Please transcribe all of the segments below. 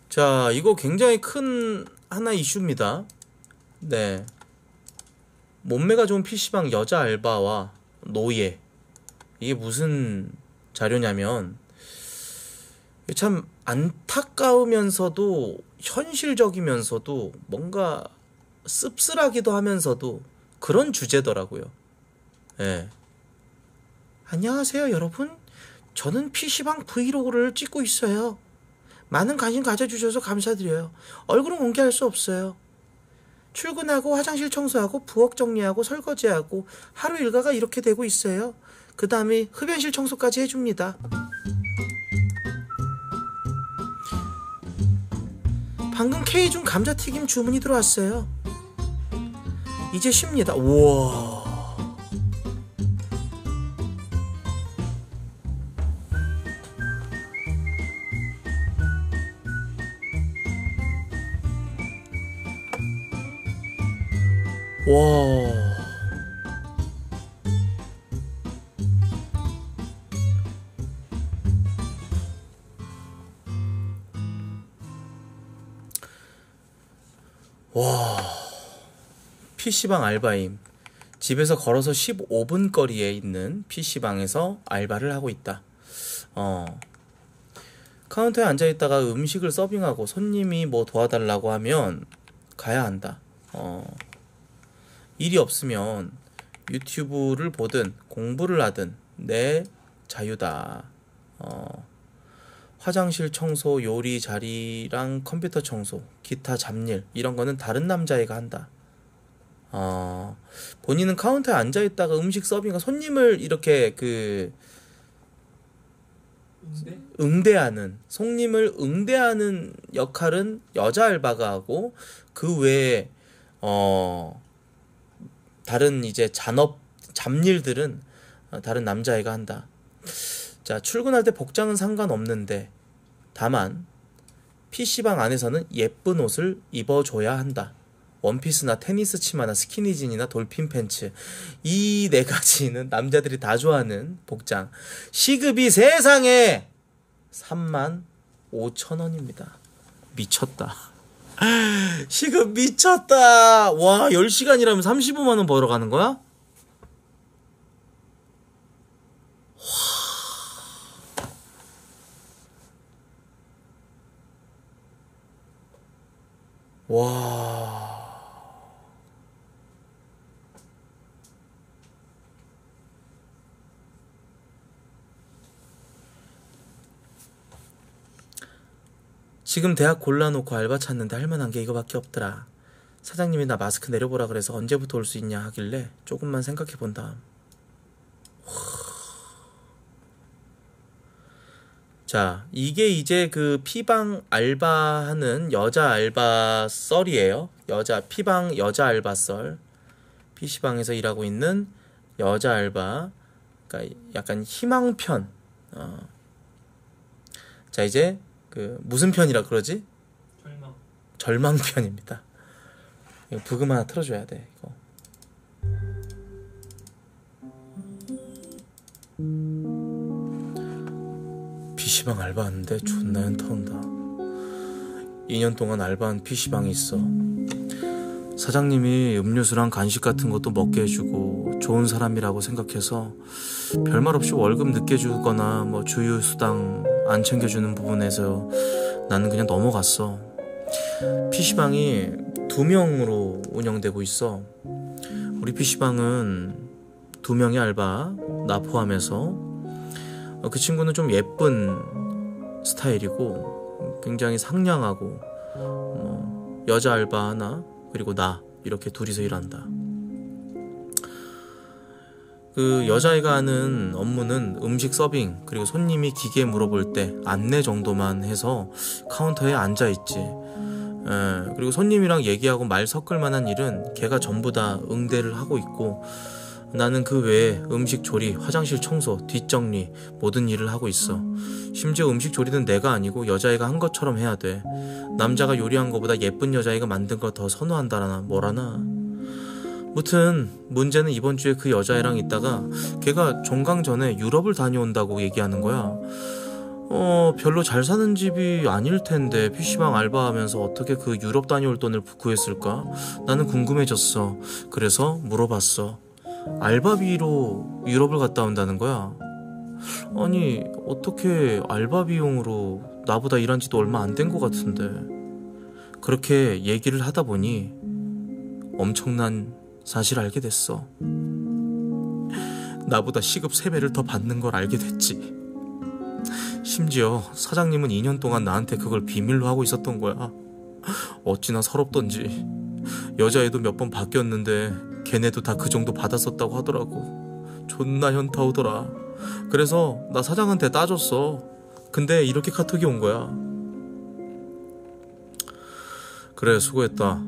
자, 이거 굉장히 큰 하나 이슈입니다. 네. 몸매가 좋은 PC방 여자 알바와 노예. 이게 무슨 자료냐면, 참 안타까우면서도 현실적이면서도 뭔가 씁쓸하기도 하면서도 그런 주제더라고요. 예. 안녕하세요, 여러분. 저는 PC방 브이로그를 찍고 있어요. 많은 관심 가져주셔서 감사드려요. 얼굴은 공개할 수 없어요. 출근하고 화장실 청소하고 부엌 정리하고 설거지하고 하루 일과가 이렇게 되고 있어요. 그 다음에 흡연실 청소까지 해줍니다. 방금 K중 감자튀김 주문이 들어왔어요. 이제 쉽니다. 우와. 와. 와. PC방 알바임. 집에서 걸어서 15분 거리에 있는 PC방에서 알바를 하고 있다. 카운터에 앉아있다가 음식을 서빙하고 손님이 뭐 도와달라고 하면 가야 한다. 일이 없으면 유튜브를 보든 공부를 하든 내 자유다. 화장실 청소, 요리 자리랑 컴퓨터 청소, 기타 잡일 이런 거는 다른 남자애가 한다. 본인은 카운터에 앉아있다가 음식 서빙과 손님을 이렇게 손님을 응대하는 역할은 여자 알바가 하고, 그 외에 다른 이제 잡일들은 다른 남자애가 한다. 자, 출근할 때 복장은 상관없는데 다만 PC방 안에서는 예쁜 옷을 입어줘야 한다. 원피스나 테니스 치마나 스키니진이나 돌핀 팬츠, 이 네 가지는 남자들이 다 좋아하는 복장. 시급이 세상에 35,000원입니다. 미쳤다. 시급 미쳤다. 와, 10시간이라면 35만원 벌어 가는 거야? 와. 지금 대학 골라놓고 알바 찾는데 할만한 게 이거밖에 없더라. 사장님이 나 마스크 내려보라 그래서 언제부터 올 수 있냐 하길래 조금만 생각해본 다음. 자, 이게 이제 그 피방 알바하는 여자 알바 썰이에요. 피방 여자 알바 썰. PC방에서 일하고 있는 여자 알바. 그러니까 약간 희망편. 자, 이제 무슨 편이라 그러지? 절망편입니다. 이거 부금 하나 틀어줘야 돼, 이거. PC방 알바하는데 존나 현타온다. 2년 동안 알바한 PC방이 있어. 사장님이 음료수랑 간식 같은 것도 먹게 해주고 좋은 사람이라고 생각해서 별말 없이 월급 늦게 주거나 뭐 주유수당 안 챙겨주는 부분에서 나는 그냥 넘어갔어. PC방이 2명으로 운영되고 있어. 우리 PC방은 2명의 알바, 나 포함해서. 그 친구는 좀 예쁜 스타일이고 굉장히 상냥하고, 여자 알바 하나 그리고 나 이렇게 둘이서 일한다. 그 여자애가 하는 업무는 음식 서빙, 그리고 손님이 기계 물어볼 때 안내 정도만 해서 카운터에 앉아있지. 그리고 손님이랑 얘기하고 말 섞을 만한 일은 걔가 전부 다 응대를 하고 있고, 나는 그 외에 음식 조리, 화장실 청소, 뒷정리 모든 일을 하고 있어. 심지어 음식 조리는 내가 아니고 여자애가 한 것처럼 해야 돼. 남자가 요리한 거보다 예쁜 여자애가 만든 거 더 선호한다라나 뭐라나. 무튼 문제는 이번 주에 그 여자애랑 있다가 걔가 종강 전에 유럽을 다녀온다고 얘기하는 거야. 별로 잘 사는 집이 아닐 텐데 PC방 알바하면서 어떻게 그 유럽 다녀올 돈을 구했을까? 나는 궁금해졌어. 그래서 물어봤어. 알바비로 유럽을 갔다 온다는 거야. 아니, 어떻게 알바 비용으로 나보다 일한 지도 얼마 안 된 것 같은데. 그렇게 얘기를 하다 보니 엄청난 사실을 알게 됐어. 나보다 시급 3배를 더 받는 걸 알게 됐지. 심지어 사장님은 2년 동안 나한테 그걸 비밀로 하고 있었던 거야. 어찌나 서럽던지. 여자애도 몇 번 바뀌었는데 걔네도 다 그 정도 받았었다고 하더라고. 존나 현타 오더라. 그래서 나 사장한테 따졌어. 근데 이렇게 카톡이 온 거야. 그래, 수고했다.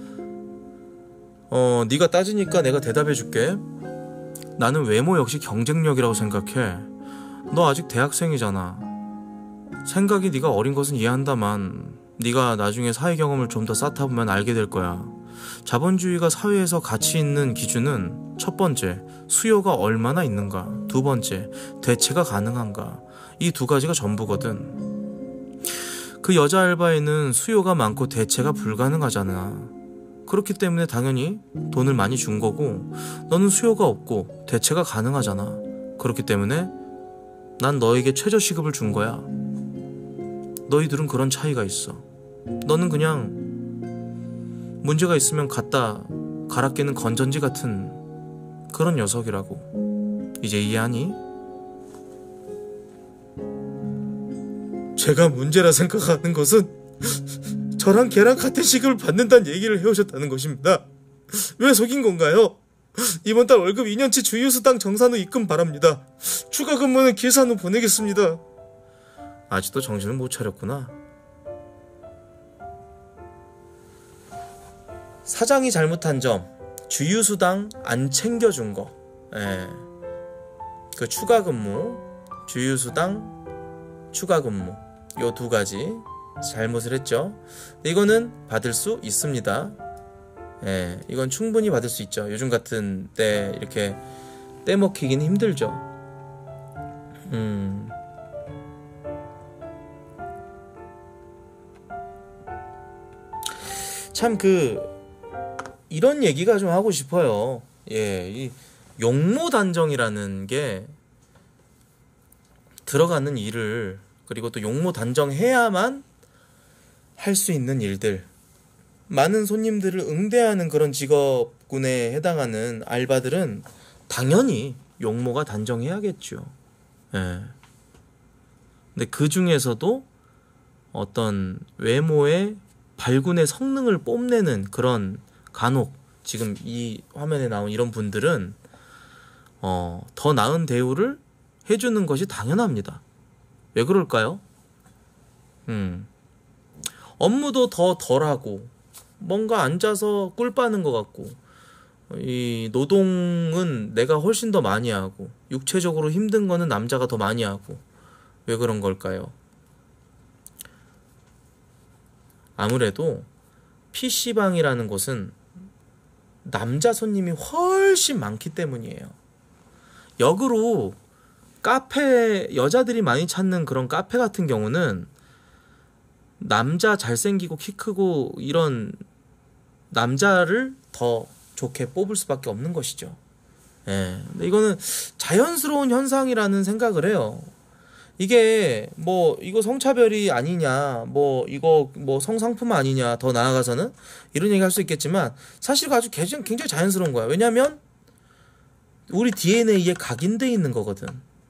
네가 따지니까 내가 대답해줄게. 나는 외모 역시 경쟁력이라고 생각해. 너 아직 대학생이잖아. 생각이 네가 어린 것은 이해한다만 네가 나중에 사회 경험을 좀 더 쌓다 보면 알게 될 거야. 자본주의가 사회에서 가치 있는 기준은 첫 번째, 수요가 얼마나 있는가. 두 번째, 대체가 가능한가. 이 두 가지가 전부거든. 그 여자 알바에는 수요가 많고 대체가 불가능하잖아. 그렇기 때문에 당연히 돈을 많이 준 거고, 너는 수요가 없고 대체가 가능하잖아. 그렇기 때문에 난 너에게 최저시급을 준 거야. 너희들은 그런 차이가 있어. 너는 그냥 문제가 있으면 갖다 갈아 끼는 건전지 같은 그런 녀석이라고. 이제 이해하니? 제가 문제라 생각하는 것은 저랑 걔랑 같은 시급을 받는다는 얘기를 해오셨다는 것입니다. 왜 속인 건가요? 이번 달 월급 2년치 주휴수당 정산 후 입금 바랍니다. 추가 근무는 계산 후 보내겠습니다. 아직도 정신을 못 차렸구나. 사장이 잘못한 점, 주휴수당 안 챙겨준 거. 그 추가 근무, 주휴수당, 추가 근무, 요 두 가지 잘못을 했죠. 이거는 받을 수 있습니다. 이건 충분히 받을 수 있죠. 요즘 같은 때 이렇게 떼먹히긴 힘들죠. 참 이런 얘기가 좀 하고 싶어요. 이 용모 단정이라는 게 들어가는 일을, 그리고 또 용모 단정해야만 할 수 있는 일들, 많은 손님들을 응대하는 그런 직업군에 해당하는 알바들은 당연히 용모가 단정해야겠죠. 근데 그 중에서도 어떤 외모의 발군의 성능을 뽐내는 그런, 간혹 지금 이 화면에 나온 이런 분들은 더 나은 대우를 해주는 것이 당연합니다. 왜 그럴까요? 업무도 더 덜하고 뭔가 앉아서 꿀 빠는 것 같고, 이 노동은 내가 훨씬 더 많이 하고 육체적으로 힘든 거는 남자가 더 많이 하고. 왜 그런 걸까요? 아무래도 PC방이라는 곳은 남자 손님이 훨씬 많기 때문이에요. 역으로 카페, 여자들이 많이 찾는 그런 카페 같은 경우는 남자 잘생기고 키 크고 이런 남자를 더 좋게 뽑을 수밖에 없는 것이죠. 근데 이거는 자연스러운 현상이라는 생각을 해요. 이게 이거 성차별이 아니냐, 이거 성상품 아니냐, 더 나아가서는 이런 얘기 할 수 있겠지만 사실 아주 굉장히 자연스러운 거야. 왜냐면 우리 DNA에 각인돼 있는 거거든.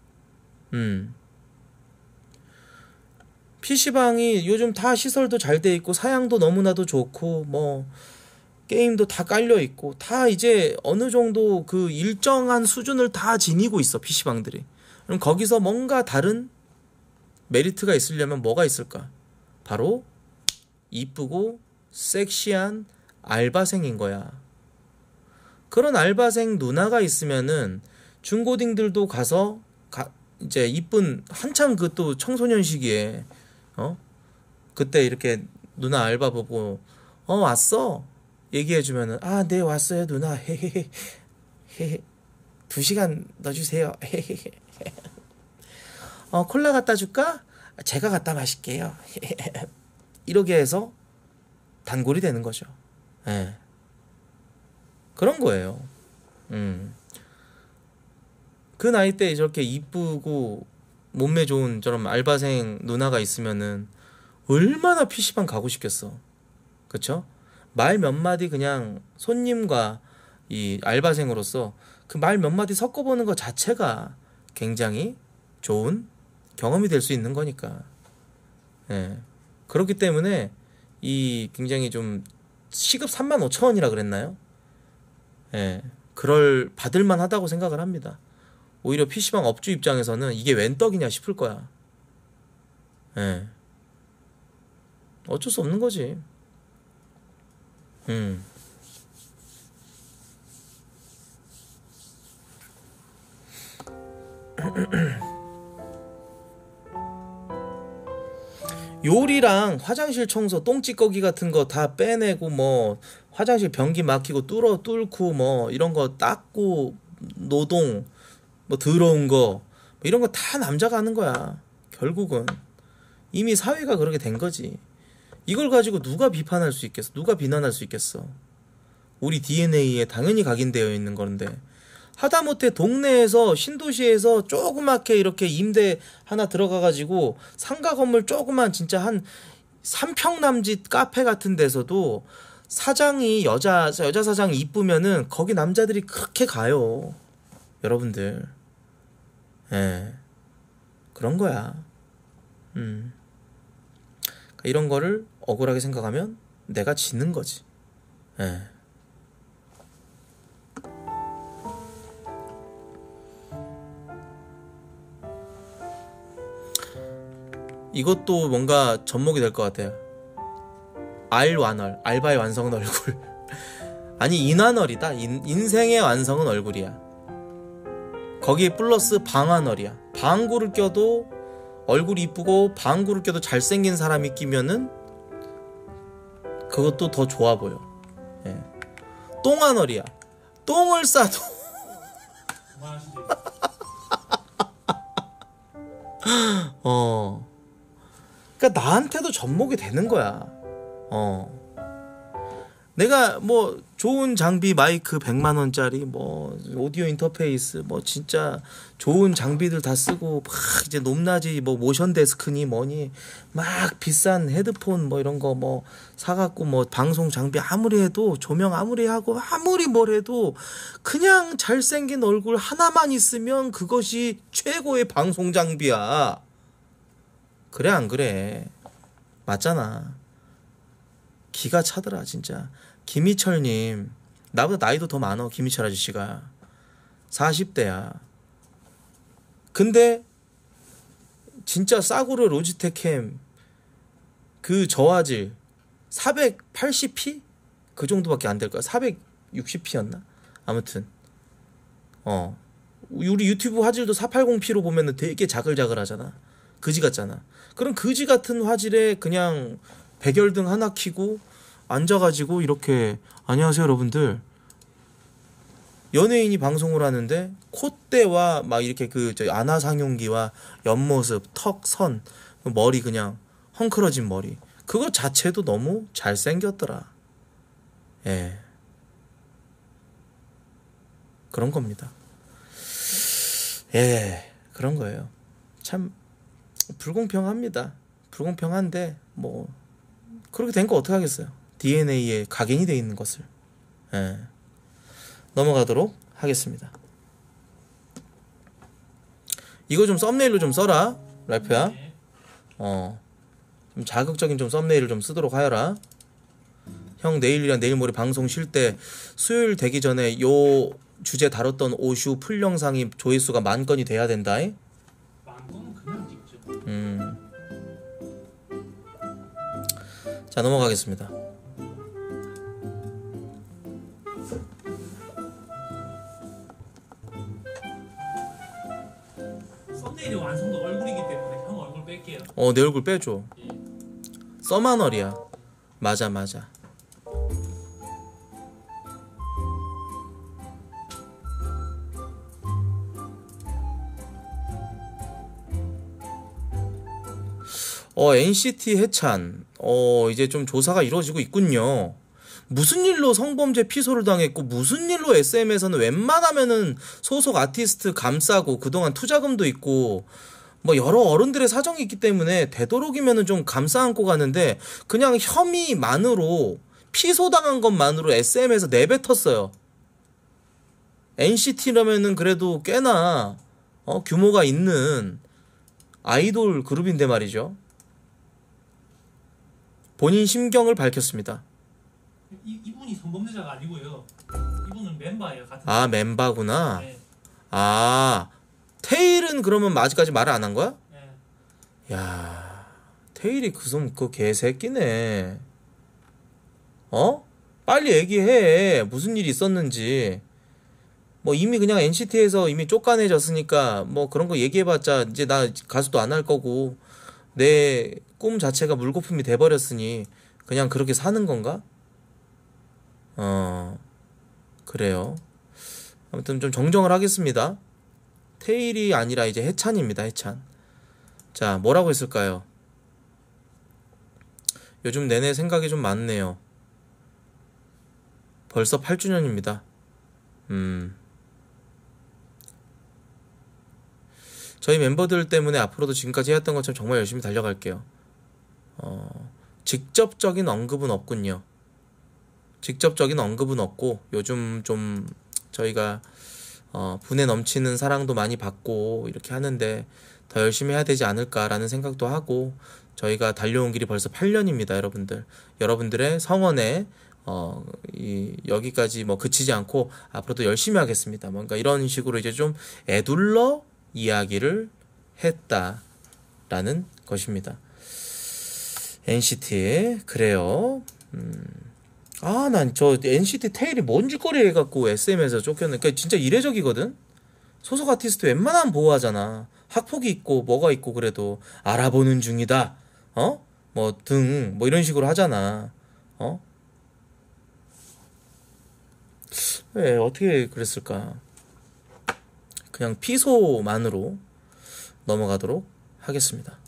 PC방이 요즘 다 시설도 잘 돼 있고 사양도 너무나도 좋고 게임도 다 깔려 있고 다 이제 어느 정도 그 일정한 수준을 다 지니고 있어, PC방들이. 그럼 거기서 뭔가 다른 메리트가 있으려면 뭐가 있을까? 바로 이쁘고 섹시한 알바생인 거야. 그런 알바생 누나가 있으면은 중고딩들도 가서 이제 이쁜, 한참 그 또 청소년 시기에 그때 이렇게 누나 알바 보고 왔어? 얘기해주면은 네 왔어요 누나. 헤헤헤 2시간 넣어주세요. 헤헤헤 콜라 갖다 줄까? 제가 갖다 마실게요. 이렇게 해서 단골이 되는 거죠. 예. 그런 거예요. 그 나이 때 저렇게 이쁘고 몸매 좋은 저런 알바생 누나가 있으면은 얼마나 PC방 가고 싶겠어. 그쵸? 말 몇 마디 그냥 손님과 이 알바생으로서 그 말 몇 마디 섞어보는 것 자체가 굉장히 좋은 경험이 될 수 있는 거니까. 예. 그렇기 때문에 이 굉장히 좀 시급 35,000원이라 그랬나요? 예. 그럴 받을만 하다고 생각을 합니다. 오히려 PC방 업주 입장에서는 이게 웬 떡이냐 싶을 거야. 예. 어쩔 수 없는 거지. 요리랑 화장실 청소, 똥찌꺼기 같은 거 다 빼내고 뭐 화장실 변기 막히고 뚫고 뭐 이런 거 닦고 노동 뭐 더러운 거 뭐 이런 거 다 남자가 하는 거야. 결국은 이미 사회가 그렇게 된 거지. 이걸 가지고 누가 비판할 수 있겠어? 누가 비난할 수 있겠어? 우리 DNA에 당연히 각인되어 있는 건데 하다못해 동네에서 신도시에서 조그맣게 이렇게 임대 하나 들어가가지고 상가 건물 조그만 진짜 한 3평 남짓 카페 같은 데서도 사장이 여자 사장이 이쁘면은 거기 남자들이 그렇게 가요. 여러분들. 예. 그런 거야. 그러니까 이런 거를 억울하게 생각하면 내가 지는 거지. 예. 이것도 뭔가 접목이 될 것 같아요. 알완얼, 알바의 완성은 얼굴. 아니 인완얼이다. 인생의 완성은 얼굴이야. 거기에 플러스 방완얼이야. 방구를 껴도 얼굴이 이쁘고 방구를 껴도 잘생긴 사람이 끼면은 그것도 더 좋아 보여. 예. 똥완얼이야. 똥을 싸도 그러니까 나한테도 접목이 되는 거야. 내가 뭐 좋은 장비 마이크 100만 원짜리 뭐 오디오 인터페이스 뭐 진짜 좋은 장비들 다 쓰고 막 이제 높낮이 뭐 모션 데스크니 뭐니 막 비싼 헤드폰 뭐 이런 거 뭐 사갖고 뭐 방송 장비 아무리 해도 조명 아무리 하고 아무리 뭘 해도 그냥 잘생긴 얼굴 하나만 있으면 그것이 최고의 방송 장비야. 그래 안 그래? 맞잖아. 기가 차더라 진짜. 김희철님 나보다 나이도 더 많어. 김희철 아저씨가 40대야. 근데 진짜 싸구려 로지텍 캠 그 저화질 480p? 그 정도밖에 안 될 거야. 460p였나? 아무튼 우리 유튜브 화질도 480p로 보면은 되게 자글자글 하잖아. 그지 같잖아. 그럼 그지 같은 화질에 그냥 백열등 하나 켜고 앉아가지고 이렇게 안녕하세요 여러분들 연예인이 방송을 하는데 콧대와 막 이렇게 그 안화상용기와 옆모습 턱선 머리 그냥 헝클어진 머리 그거 자체도 너무 잘생겼더라. 예, 그런 겁니다. 예, 그런 거예요. 참 불공평합니다. 불공평한데 뭐 그렇게 된 거 어떡하겠어요. DNA에 각인이 돼 있는 것을. 예. 넘어가도록 하겠습니다. 이거 좀 썸네일로 좀 써라 랄프야. 좀 자극적인 좀 썸네일을 좀 쓰도록 하여라. 형 내일이랑 내일 모레 방송 쉴 때 수요일 되기 전에 요 주제 다뤘던 오슈 풀 영상이 조회수가 10,000건이 돼야 된다. 10,000건은 그냥 찍죠. 자 넘어가겠습니다. 썸네일의 완성도 얼굴이기 때문에 형 얼굴 뺄게요. 내 얼굴 빼줘. 예. 써마널이야. 맞아. NCT 해찬, 이제 좀 조사가 이루어지고 있군요. 무슨 일로 성범죄 피소를 당했고, 무슨 일로 SM에서는 웬만하면은 소속 아티스트 감싸고, 그동안 투자금도 있고, 뭐 여러 어른들의 사정이 있기 때문에 되도록이면은 좀 감싸 안고 가는데, 그냥 혐의만으로, 피소당한 것만으로 SM에서 내뱉었어요. NCT라면은 그래도 꽤나, 규모가 있는 아이돌 그룹인데 말이죠. 본인 심경을 밝혔습니다. 이분이 성범죄자가 아니고요. 이분은 멤버예요. 같은. 아, 멤버구나. 네. 아, 테일은 그러면 아직까지 말을 안 한 거야? 네. 야, 테일이 그 개새끼네. 빨리 얘기해. 무슨 일이 있었는지. 뭐 이미 그냥 NCT에서 이미 쫓겨내졌으니까 뭐 그런 거 얘기해봤자 이제 나 가수도 안 할 거고 내 꿈 자체가 물거품이 돼버렸으니 그냥 그렇게 사는 건가? 그래요. 아무튼 좀 정정을 하겠습니다. 테일이 아니라 이제 해찬입니다. 해찬. 자, 뭐라고 했을까요? 요즘 내내 생각이 좀 많네요. 벌써 8주년입니다. 저희 멤버들 때문에 앞으로도 지금까지 해왔던 것처럼 정말 열심히 달려갈게요. 직접적인 언급은 없군요. 직접적인 언급은 없고 요즘 좀 저희가 분에 넘치는 사랑도 많이 받고 이렇게 하는데 더 열심히 해야 되지 않을까라는 생각도 하고 저희가 달려온 길이 벌써 8년입니다. 여러분들. 여러분들의 성원에 여기까지 뭐 그치지 않고 앞으로도 열심히 하겠습니다. 뭔가 이런 식으로 이제 좀 애둘러 이야기를 했다라는 것입니다. NCT 그래요. 난 저 NCT 테일이 뭔 짓거리 해갖고 SM에서 쫓겼는. 그러니까 진짜 이례적이거든. 소속 아티스트 웬만하면 보호하잖아. 학폭이 있고 뭐가 있고 그래도 알아보는 중이다. 뭐 등 뭐 이런 식으로 하잖아. 왜 어떻게 그랬을까? 그냥 피소만으로 넘어가도록 하겠습니다.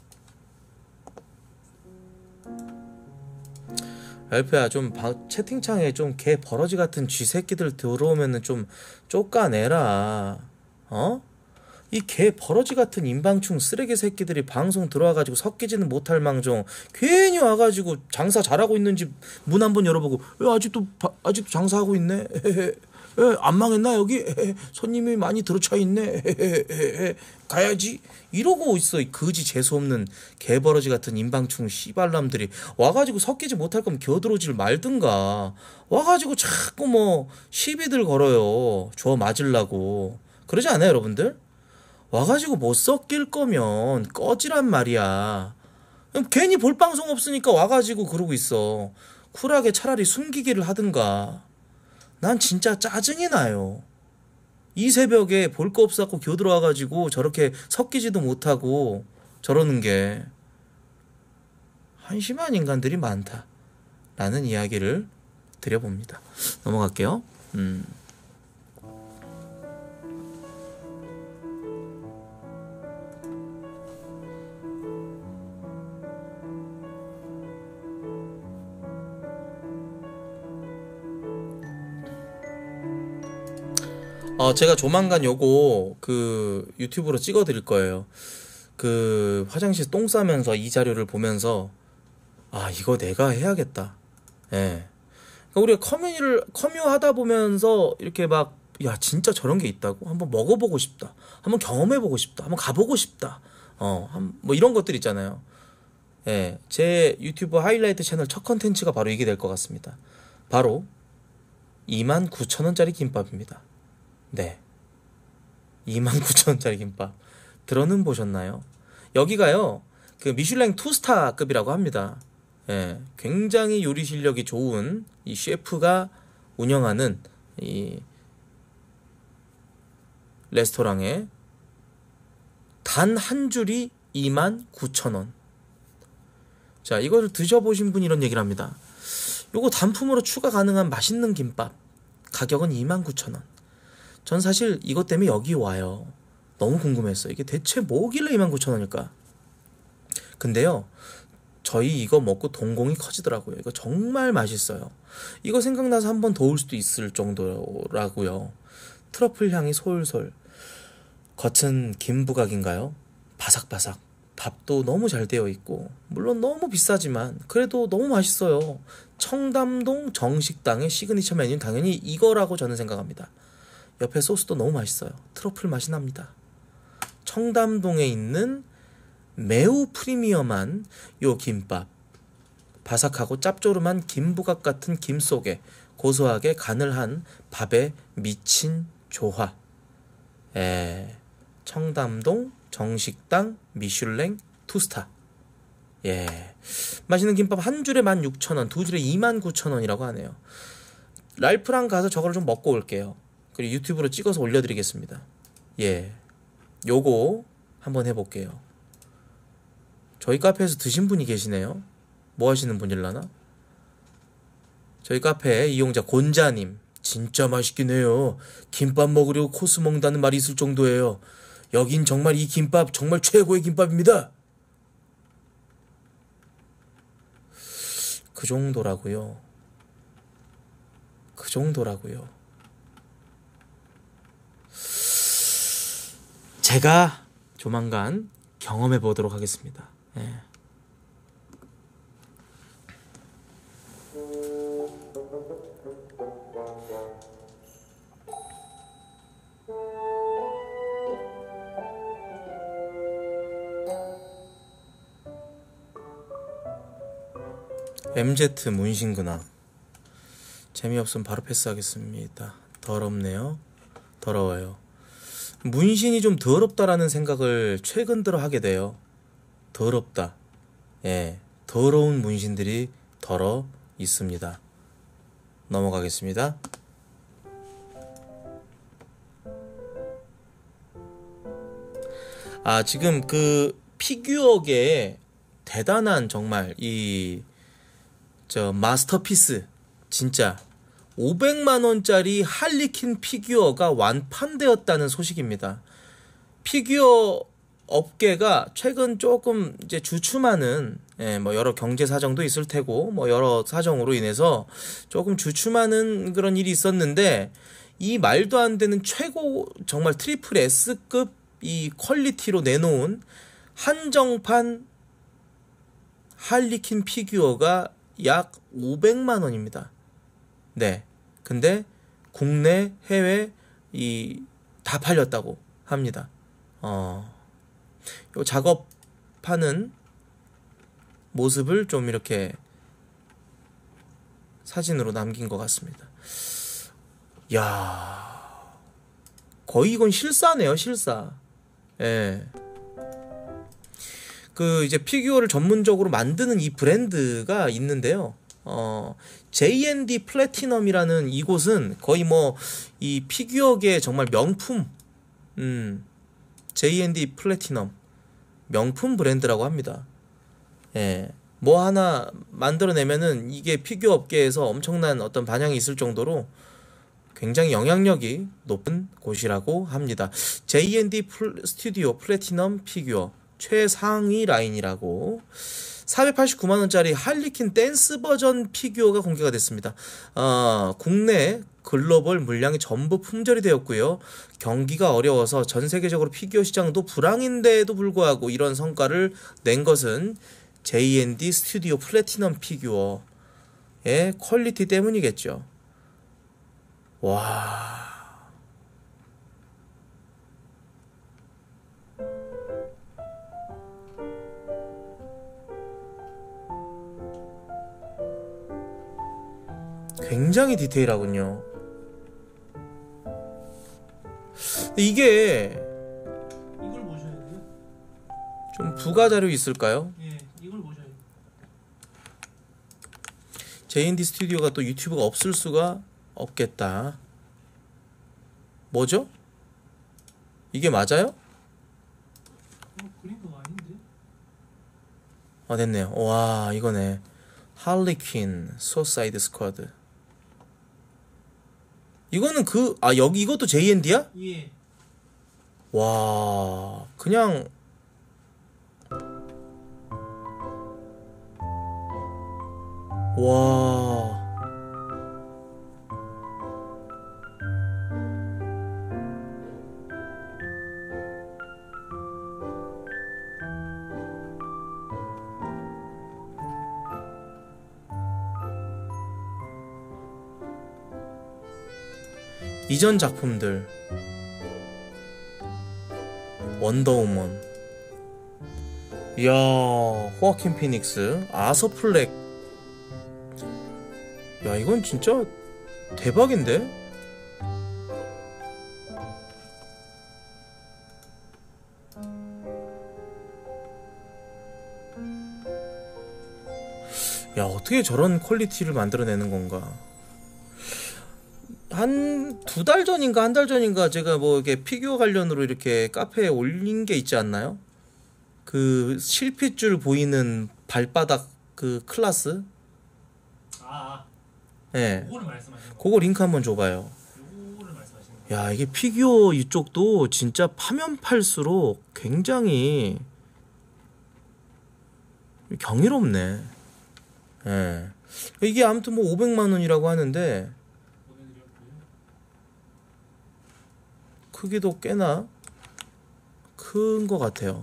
엘프야 좀 채팅창에 좀 개 버러지 같은 쥐새끼들 들어오면은 좀 쫓아내라. 이 개 버러지 같은 인방충 쓰레기 새끼들이 방송 들어와가지고 섞이지는 못할 망정 괜히 와가지고 장사 잘하고 있는지 문 한번 열어보고 아직도 장사하고 있네. 안 망했나 여기? 손님이 많이 들어차 있네. 가야지. 이러고 있어. 이 거지 재수없는 개버러지 같은 인방충 씨발람들이 와가지고 섞이지 못할 거면 겨들어오질 말든가. 와가지고 자꾸 뭐 시비들 걸어요. 줘 맞으려고. 그러지 않아요 여러분들? 와가지고 못 섞일 거면 꺼지란 말이야. 괜히 볼 방송 없으니까 와가지고 그러고 있어. 쿨하게 차라리 숨기기를 하든가. 난 진짜 짜증이 나요. 이 새벽에 볼 거 없었고 겨들어와가지고 저렇게 섞이지도 못하고 저러는 게 한심한 인간들이 많다라는 이야기를 드려봅니다. 넘어갈게요. 제가 조만간 요거 그 유튜브로 찍어 드릴 거예요. 그 화장실 똥 싸면서 이 자료를 보면서 이거 내가 해야겠다. 예. 그러니까 우리가 커뮤 하다 보면서 이렇게 막 진짜 저런 게 있다고? 한번 먹어보고 싶다. 한번 경험해보고 싶다. 한번 가보고 싶다. 뭐 이런 것들 있잖아요. 예. 제 유튜브 하이라이트 채널 첫 컨텐츠가 바로 이게 될 것 같습니다. 바로 29,000원짜리 김밥입니다. 네. 29,000원짜리 김밥. 들어는 보셨나요? 여기가요, 그 미슐랭 2스타급이라고 합니다. 예. 굉장히 요리 실력이 좋은 이 셰프가 운영하는 이 레스토랑에 단 한 줄이 29,000원. 자, 이걸 드셔보신 분이 이런 얘기를 합니다. 요거 단품으로 추가 가능한 맛있는 김밥. 가격은 29,000원. 전 사실 이것 때문에 여기 와요. 너무 궁금했어요. 이게 대체 뭐길래 29,000원일까? 근데요, 저희 이거 먹고 동공이 커지더라고요. 이거 정말 맛있어요. 이거 생각나서 한 번 더 올 수도 있을 정도라고요. 트러플 향이 솔솔. 겉은 김부각인가요? 바삭바삭. 밥도 너무 잘 되어 있고 물론 너무 비싸지만 그래도 너무 맛있어요. 청담동 정식당의 시그니처 메뉴는 당연히 이거라고 저는 생각합니다. 옆에 소스도 너무 맛있어요. 트러플 맛이 납니다. 청담동에 있는 매우 프리미엄한 요 김밥, 바삭하고 짭조름한 김부각 같은 김 속에 고소하게 간을 한 밥에 미친 조화. 청담동 정식당 미슐랭 투스타. 맛있는 김밥 한 줄에 16,000원, 두 줄에 29,000원이라고 하네요. 랄프랑 가서 저거를 좀 먹고 올게요. 그리고 유튜브로 찍어서 올려드리겠습니다. 요거 한번 해볼게요. 저희 카페에서 드신 분이 계시네요. 뭐 하시는 분일라나? 저희 카페 이용자 곤자님, 진짜 맛있긴 해요. 김밥 먹으려고 코스 먹는다는 말이 있을 정도예요. 여긴 정말 이 김밥 정말 최고의 김밥입니다. 그 정도라고요. 그 정도라고요. 제가 조만간 경험해 보도록 하겠습니다. MZ 문신근황. 재미없으면 바로 패스하겠습니다. 더럽네요. 더러워요. 문신이 좀 더럽다라는 생각을 최근 들어 하게 돼요. 더럽다. 더러운 문신들이 덜어 있습니다. 넘어가겠습니다. 지금 그 피규어계에 대단한 정말 마스터피스, 진짜 500만원짜리 할리퀸 피규어가 완판되었다는 소식입니다. 피규어 업계가 최근 조금 이제 주춤하는, 뭐 여러 경제 사정도 있을 테고, 뭐 여러 사정으로 인해서 조금 주춤하는 그런 일이 있었는데, 이 말도 안 되는 최고 정말 트리플 S급 이 퀄리티로 내놓은 한정판 할리퀸 피규어가 약 500만 원입니다. 근데 국내, 해외 다 팔렸다고 합니다. 요 작업하는 모습을 좀 이렇게 사진으로 남긴 것 같습니다. 거의 이건 실사네요, 실사. 그 이제 피규어를 전문적으로 만드는 이 브랜드가 있는데요. J&D 플래티넘이라는 이곳은 거의 뭐 이 피규어계 정말 명품, J&D 플래티넘 명품 브랜드라고 합니다. 뭐 하나 만들어내면은 이게 피규어 업계에서 엄청난 어떤 반향이 있을 정도로 굉장히 영향력이 높은 곳이라고 합니다. J&D 스튜디오 플래티넘 피규어 최상위 라인이라고. 489만원짜리 할리퀸 댄스 버전 피규어가 공개가 됐습니다. 국내 글로벌 물량이 전부 품절이 되었고요. 경기가 어려워서 전 세계적으로 피규어 시장도 불황인데도 불구하고 이런 성과를 낸 것은 J&D 스튜디오 플래티넘 피규어의 퀄리티 때문이겠죠. 와... 굉장히 디테일하군요. 이게 이걸 보셔야 돼요. 좀 부가 자료 있을까요? 이걸 보셔야 돼요. J&D 스튜디오가 또 유튜브가 없을 수가 없겠다. 뭐죠? 이게 맞아요? 그림도가 아닌데? 됐네요. 와, 이거네. 할리퀸 소사이드 스쿼드. 이거는 여기 이것도 J&D야? 예. 와, 그냥 와. 이전 작품들 원더우먼, 이야, 호아킨 피닉스, 아서 플렉. 야, 이건 진짜 대박인데? 야, 어떻게 저런 퀄리티를 만들어내는 건가? 한 두 달 전인가 한 달 전인가 제가 뭐 이렇게 피규어 관련으로 이렇게 카페에 올린 게 있지 않나요? 그 실핏줄 보이는 발바닥 그 클라스? 아, 예. 그거를 말씀하시는 거. 그거 링크 한번 줘봐요. 요거를 말씀하시는 거. 야, 이게 피규어 이쪽도 진짜 파면 팔수록 굉장히 경이롭네. 예. 이게 아무튼 뭐 500만 원이라고 하는데 보내드렸고요. 크기도 꽤나 큰 것 같아요.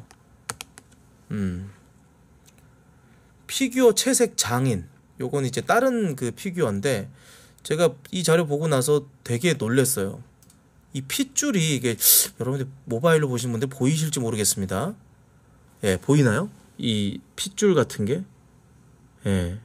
피규어 채색 장인. 요건 이제 다른 그 피규어인데 제가 이 자료 보고 나서 되게 놀랬어요. 이 핏줄이 이게 여러분들 모바일로 보시는 분들 보이실지 모르겠습니다. 예, 보이나요? 이 핏줄 같은 게. 예.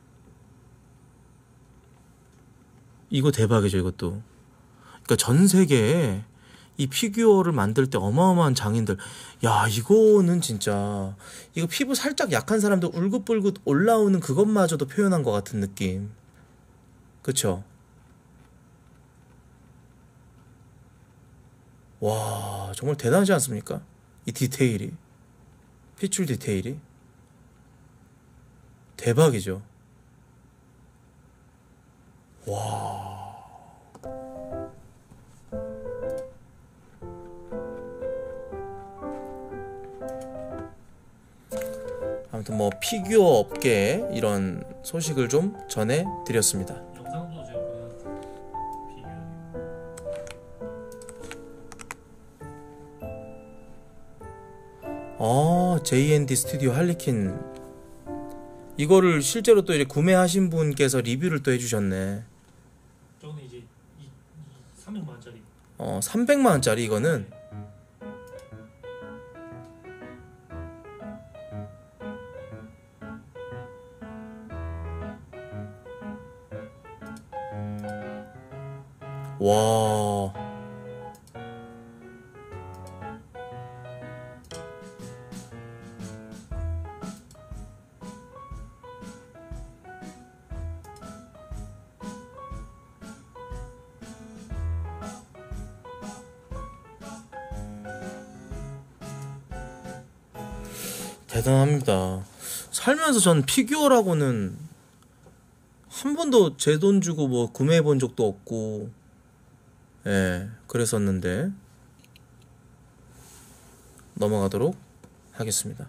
이거 대박이죠, 이것도. 그러니까 전 세계에 이 피규어를 만들 때 어마어마한 장인들, 야, 이거는 진짜, 이거 피부 살짝 약한 사람들 울긋불긋 올라오는 그것마저도 표현한 것 같은 느낌. 그쵸? 와, 정말 대단하지 않습니까? 이 디테일이, 핏줄 디테일이 대박이죠. 와. 아무튼 뭐 피규어 업계에 이런 소식을 좀 전해 드렸습니다. 영상도 제가 보내놨어요. 피규어. JND 스튜디오 할리퀸, 이거를 실제로 또 이제 구매하신 분께서 리뷰를 또 해주셨네. 저는 이제 300만 원짜리. 300만 원짜리 이거는. 와. 대단합니다. 살면서 전 피규어라고는 한 번도 제 돈 주고 뭐 구매해 본 적도 없고, 예, 그랬었는데 넘어가도록 하겠습니다.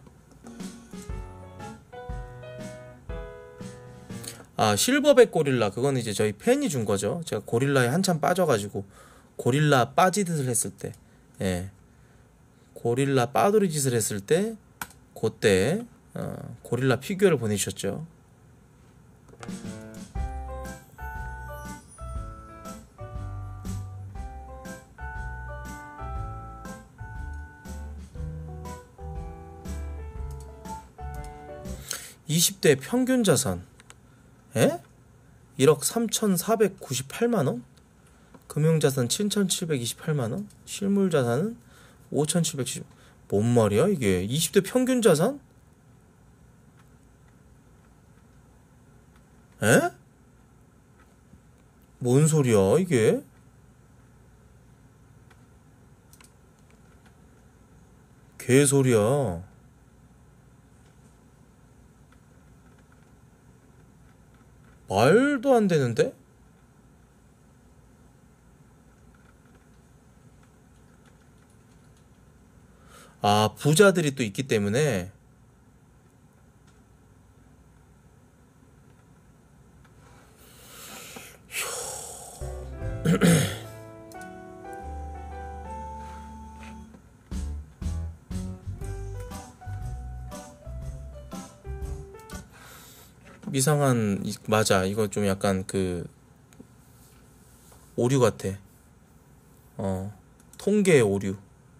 실버백 고릴라, 그건 이제 저희 팬이 준 거죠. 제가 고릴라에 한참 빠져가지고 고릴라 빠지듯을 했을 때, 예, 고릴라 빠돌이 짓을 했을 때 그때 고릴라 피규어를 보내주셨죠. (20대) 평균 자산, 에? 1억 3,498만원? 금융자산 7,728만원? 실물자산은 5,770. 뭔 말이야 이게? 20대 평균 자산? 에? 뭔 소리야 이게? 개소리야. 말도 안 되는데? 부자들이 또 있기 때문에. 이상한 맞아. 이거 좀 약간 오류 같아. 통계의 오류.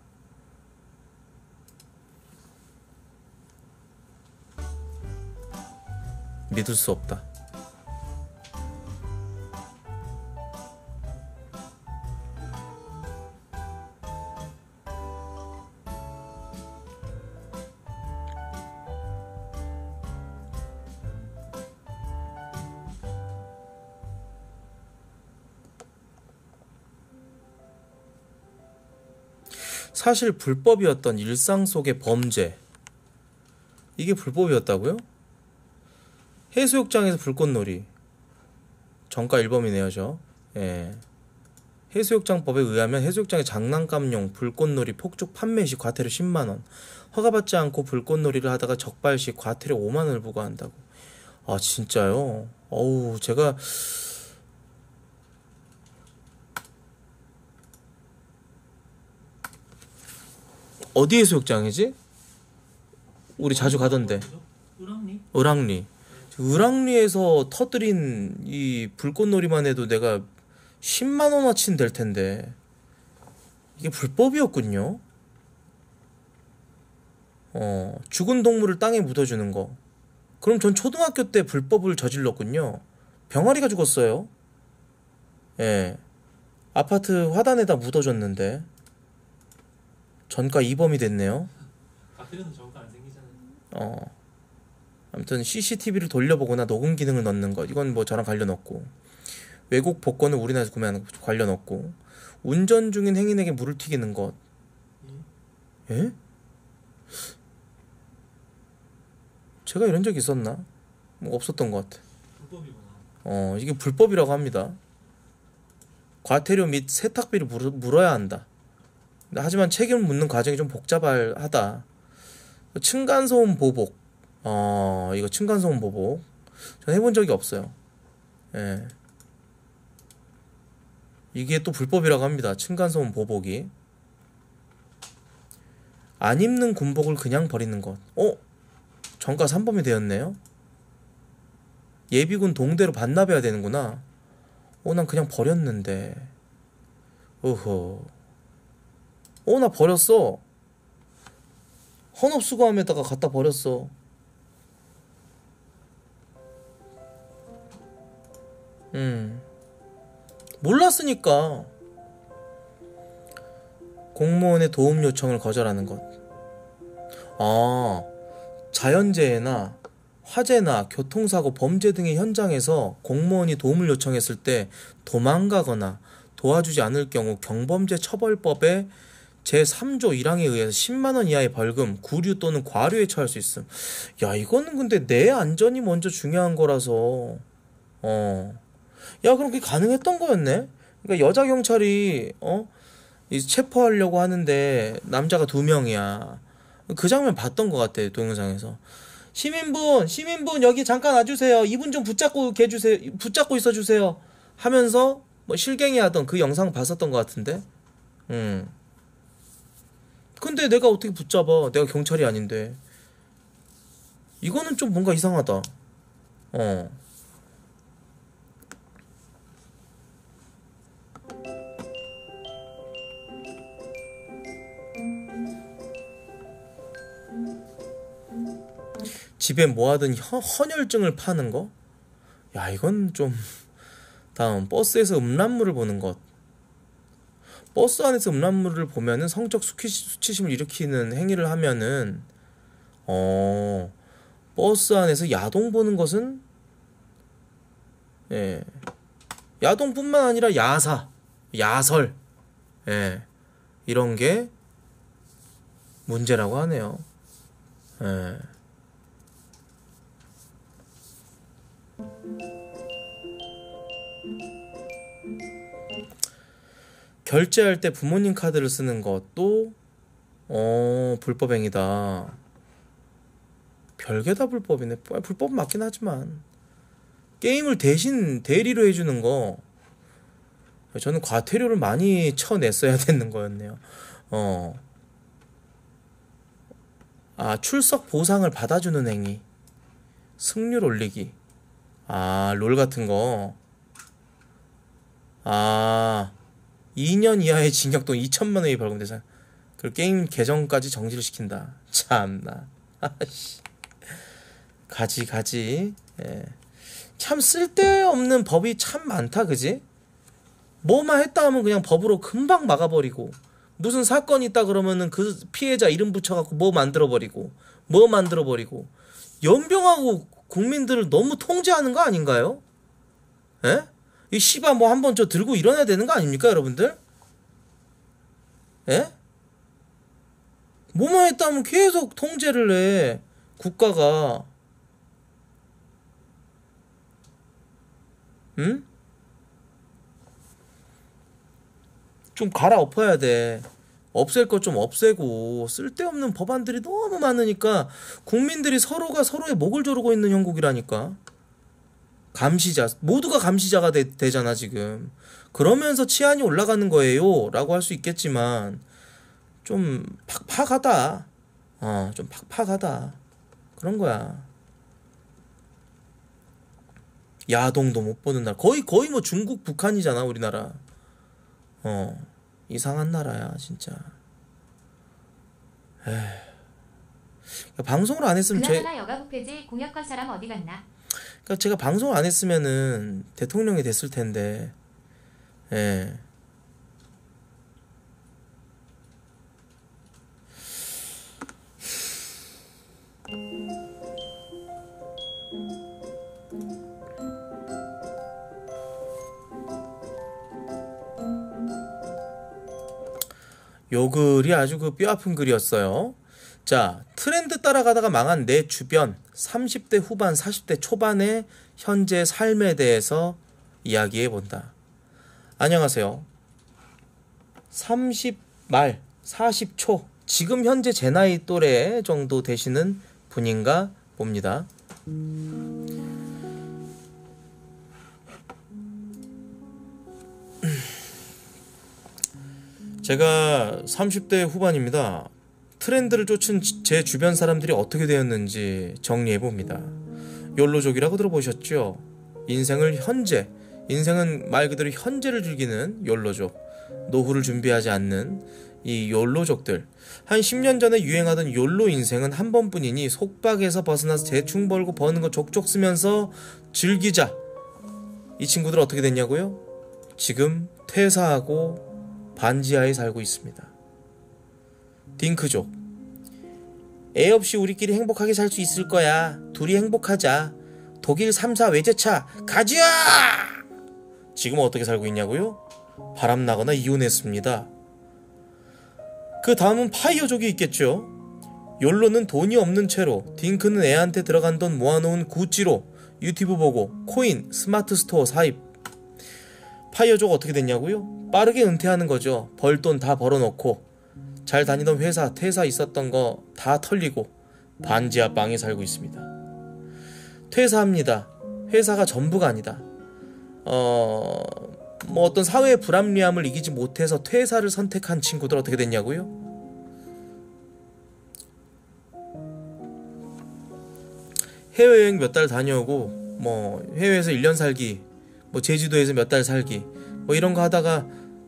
믿을 수 없다. 사실 불법이었던 일상 속의 범죄, 이게 불법이었다고요? 해수욕장에서 불꽃놀이, 정가 1범이네요 저. 예. 해수욕장법에 의하면 해수욕장의 장난감용 불꽃놀이 폭죽 판매 시 과태료 10만원, 허가받지 않고 불꽃놀이를 하다가 적발 시 과태료 5만원을 부과한다고. 아 진짜요? 어우, 제가 어디 해수욕장이지? 우리 자주 가던데. 으랑리? 을왕리. 을왕리에서 터뜨린 이 불꽃놀이만 해도 내가 10만 원어치는 될 텐데 이게 불법이었군요. 죽은 동물을 땅에 묻어주는 거. 그럼 전 초등학교 때 불법을 저질렀군요. 병아리가 죽었어요. 예. 아파트 화단에다 묻어줬는데 전과 2범이 됐네요. 과태료는 정가 안 생기잖아요. 아무튼 CCTV를 돌려보거나 녹음 기능을 넣는 것, 이건 뭐 저랑 관련 없고, 외국 복권을 우리나라에서 구매하는 것 관련 없고, 운전 중인 행인에게 물을 튀기는 것. 예? 제가 이런 적 있었나? 뭐 없었던 것 같아. 불법이구나. 이게 불법이라고 합니다. 과태료 및 세탁비를 물어야 한다. 하지만 책임을 묻는 과정이 좀 복잡하다. 층간소음 보복. 이거 층간소음 보복. 전 해본 적이 없어요. 예. 이게 또 불법이라고 합니다. 층간소음 보복이. 안 입는 군복을 그냥 버리는 것. 정가 3범이 되었네요. 예비군 동대로 반납해야 되는구나. 난 그냥 버렸는데. 나 버렸어. 헌업수거함에다가 갖다 버렸어. 몰랐으니까. 공무원의 도움 요청을 거절하는 것. 자연재해나 화재나 교통사고, 범죄 등의 현장에서 공무원이 도움을 요청했을 때 도망가거나 도와주지 않을 경우 경범죄 처벌법의 제3조 1항에 의해서 10만원 이하의 벌금, 구류 또는 과료에 처할 수 있음. 야, 이거는 근데 내 안전이 먼저 중요한 거라서. 야, 그럼 그게 가능했던 거였네? 그러니까 여자 경찰이 체포하려고 하는데 남자가 2명이야. 그 장면 봤던 것 같아, 동영상에서. 시민분 여기 잠깐 와주세요. 이분 좀 붙잡고 있어주세요. 하면서 뭐 실갱이 하던 그 영상 봤었던 것 같은데. 근데 내가 어떻게 붙잡아? 내가 경찰이 아닌데. 이거는 좀 뭔가 이상하다. 집에 모아둔 헌혈증을 파는 거? 야, 이건 좀. 다음, 버스에서 음란물을 보는 것. 버스 안에서 음란물을 보면은 성적 수치심을 일으키는 행위를 하면은 버스 안에서 야동 보는 것은, 예, 야동뿐만 아니라 야설, 예, 이런 게 문제라고 하네요. 예. 결제할 때 부모님 카드를 쓰는 것도 불법행위다. 별게 다 불법이네. 불법 맞긴 하지만 게임을 대신 대리로 해주는 거, 저는 과태료를 많이 쳐냈어야 되는 거였네요. 출석 보상을 받아주는 행위, 승률 올리기. 아, 롤 같은 거. 아, 2년 이하의 징역 또는 2천만 원이 벌금대상. 그리고 게임 계정까지 정지를 시킨다. 참나. 아씨. 가지. 예. 참 쓸데없는 법이 참 많다, 그지? 뭐만 했다 하면 그냥 법으로 금방 막아버리고, 무슨 사건 있다 그러면은 그 피해자 이름 붙여갖고 뭐 만들어버리고, 연병하고 국민들을 너무 통제하는 거 아닌가요? 예? 이 씨바 뭐 한번 저 들고 일어나야 되는 거 아닙니까, 여러분들? 예? 뭐만 했다 하면 계속 통제를 해, 국가가. 응? 좀 갈아엎어야 돼. 없앨 것 좀 없애고, 쓸데없는 법안들이 너무 많으니까 국민들이 서로가 서로의 목을 조르고 있는 형국이라니까. 감시자, 모두가 감시자가 되잖아 지금. 그러면서 치안이 올라가는 거예요 라고 할 수 있겠지만, 좀 팍팍하다. 좀 팍팍하다. 그런 거야. 야동도 못 보는 나라. 거의 뭐 중국 북한이잖아 우리나라. 이상한 나라야 진짜. 방송을 안 했으면 그나저나 여가부 폐지 공약할 사람 어디 갔나? 그러니까 제가 방송을 안 했으면은 대통령이 됐을 텐데. 예. 요 글이 아주 그 뼈아픈 글이었어요. 자, 트렌드 따라가다가 망한 내 주변 30대 후반 40대 초반의 현재 삶에 대해서 이야기해 본다. 안녕하세요. 30 말 40 초, 지금 현재 제 나이 또래 정도 되시는 분인가 봅니다. 제가 30대 후반입니다. 트렌드를 쫓은 제 주변 사람들이 어떻게 되었는지 정리해봅니다. 욜로족이라고 들어보셨죠? 인생은 말 그대로 현재를 즐기는 욜로족, 노후를 준비하지 않는 이 욜로족들. 한 10년 전에 유행하던 욜로 인생은 한 번뿐이니 속박에서 벗어나서 대충 벌고 버는 거 족족 쓰면서 즐기자. 이 친구들 어떻게 됐냐고요? 지금 퇴사하고 반지하에 살고 있습니다. 딩크족. 애 없이 우리끼리 행복하게 살 수 있을 거야. 둘이 행복하자. 독일 3사 외제차 가자! 지금 어떻게 살고 있냐고요? 바람나거나 이혼했습니다. 그 다음은 파이어족이 있겠죠. 욜로는 돈이 없는 채로, 딩크는 애한테 들어간 돈 모아놓은 구찌로 유튜브 보고 코인, 스마트 스토어 사입. 파이어족 어떻게 됐냐고요? 빠르게 은퇴하는 거죠. 벌돈 다 벌어놓고 잘 다니던 회사 퇴사 있었던 거 다 털리고 반지하 방에 살고 있습니다. 퇴사합니다. 회사가 전부가 아니다. 뭐 어떤 사회의 불합리함을 이기지 못해서 퇴사를 선택한 친구들 어떻게 됐냐고요? 해외여행 몇 달 다녀오고, 뭐 해외에서 1년 살기, 뭐 제주도에서 몇 달 살기, 뭐 이런 거 하다가